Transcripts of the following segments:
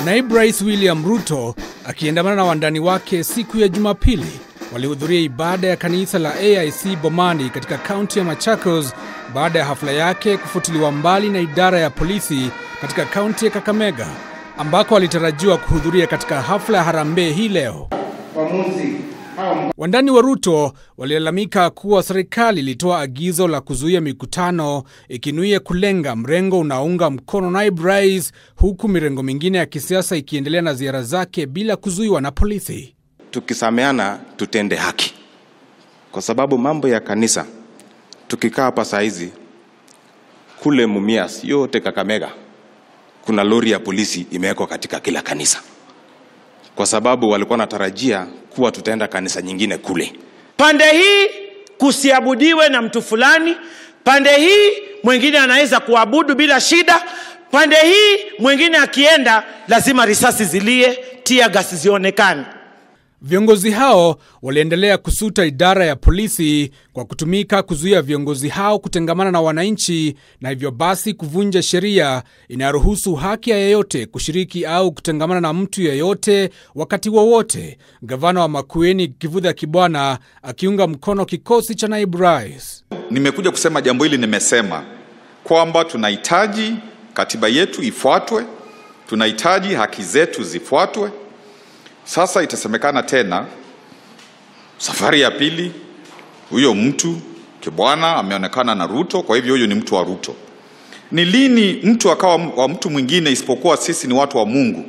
Naibu Rais William Ruto akiandamana na wandani wake siku ya Jumapili walihudhuria ibada ya kanisa la AIC Bomani katika kaunti ya Machakos baada ya hafla yake kufutiliwa mbali na idara ya polisi katika kaunti ya Kakamega, ambako walitarajiwa kuhudhuria katika hafla ya harambee hii leo. Wandani wa Ruto walilalamika kuwa serikali ilitoa agizo la kuzuia mikutano ikinuia kulenga mrengo unaunga mkono Naibu Rais, huku mirengo mingine ya kisiasa ikiendelea na ziara zake bila kuzuiwa na polisi. Tukisameana tutende haki, kwa sababu mambo ya kanisa tukikaa hapa saa hizi kule Mumias yote Kakamega kuna lori ya polisi imewekwa katika kila kanisa, kwa sababu walikuwa natarajia kuwa tutaenda kanisa nyingine kule. Pande hii kusiabudiwe na mtu fulani, pande hii mwingine anaweza kuabudu bila shida, pande hii mwingine akienda lazima risasi zilie, tia gasi zionekane. Viongozi hao waliendelea kusuta idara ya polisi kwa kutumika kuzuia viongozi hao kutengamana na wananchi, na hivyo basi kuvunja sheria inayoruhusu haki ya yeyote kushiriki au kutengamana na mtu yeyote wakati wowote. Gavana wa Makueni Kivutha Kibwana akiunga mkono kikosi cha Naibu Rais. Nimekuja kusema jambo hili, nimesema kwamba tunahitaji katiba yetu ifuatwe, tunahitaji haki zetu zifuatwe. Sasa itasemekana tena safari ya pili huyo mtu Kibwana ameonekana na Ruto, kwa hivyo huyo ni mtu wa Ruto. Ni lini mtu akawa wa mtu mwingine isipokuwa sisi ni watu wa Mungu?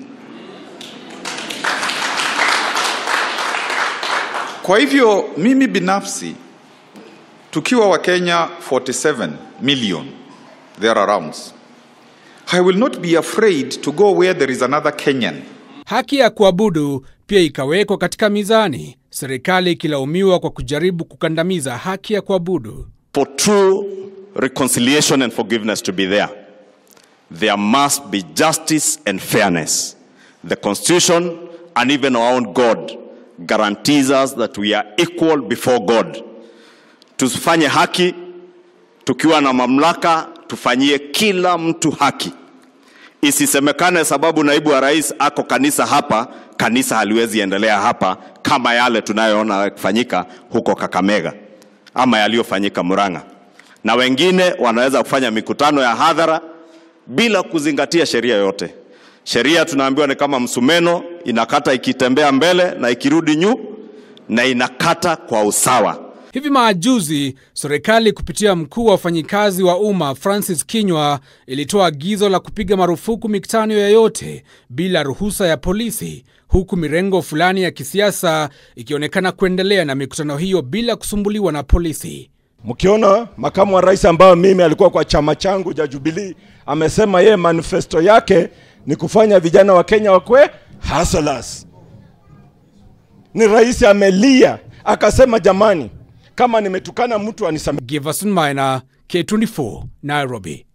Kwa hivyo mimi binafsi, tukiwa wa Kenya 47 million there arounds, I will not be afraid to go where there is another Kenyan. Haki ya kuabudu pia ikawekwa katika mizani, serikali ikilaumiwa kwa kujaribu kukandamiza haki ya kuabudu. For true reconciliation and forgiveness to be there must be justice and fairness. The Constitution and even our own God guarantees us that we are equal before God. Tufanye haki, tukiwa na mamlaka tufanyie kila mtu haki. Isisemekane sababu naibu wa rais ako kanisa hapa, kanisa haliwezi endelea hapa, kama yale tunayoona kufanyika huko Kakamega ama yaliyofanyika Murang'a. Na wengine wanaweza kufanya mikutano ya hadhara bila kuzingatia sheria yote. Sheria tunaambiwa ni kama msumeno, inakata ikitembea mbele na ikirudi nyuma, na inakata kwa usawa. Hivi majuzi, serikali kupitia mkuu wa wafanyikazi wa umma Francis Kinyua ilitoa agizo la kupiga marufuku mikutano yoyote bila ruhusa ya polisi, huku mirengo fulani ya kisiasa ikionekana kuendelea na mikutano hiyo bila kusumbuliwa na polisi. Mkiona makamu wa rais ambao mimi alikuwa kwa chama changu cha Jubilee amesema yeye manifesto yake ni kufanya vijana wa Kenya wakwe hustlers. Ni rais amelia akasema jamani, kama nimetukana mtu anisamehe. Giverson Maina, K24, Nairobi.